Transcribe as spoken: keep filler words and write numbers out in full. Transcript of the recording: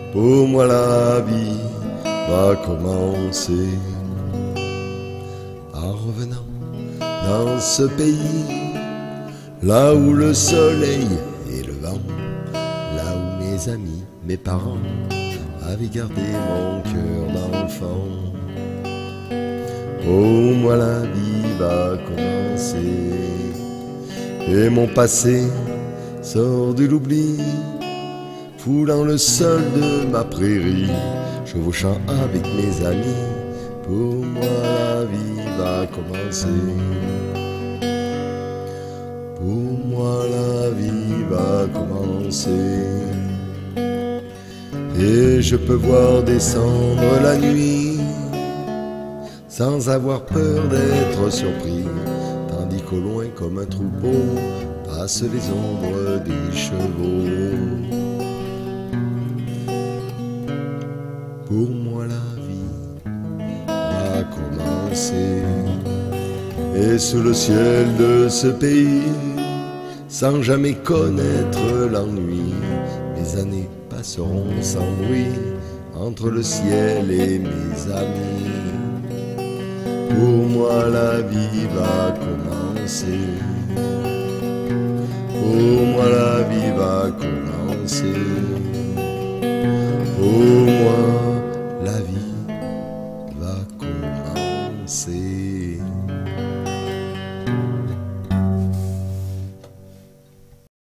Pour moi la vie va commencer en revenant dans ce pays, là où le soleil et le vent, là où mes amis, mes parents avaient gardé mon cœur d'enfant. Pour moi la vie va commencer et mon passé sort de l'oubli, foulant le sol de ma prairie, chevauchant avec mes amis. Pour moi la vie va commencer. Pour moi la vie va commencer. Et je peux voir descendre la nuit sans avoir peur d'être surpris, tandis qu'au loin comme un troupeau passent les ombres des chevaux. Pour moi la vie va commencer. Et sous le ciel de ce pays, sans jamais connaître l'ennui, mes années passeront sans bruit entre le ciel et mes amis. Pour moi la vie va commencer. Pour moi la vie va commencer.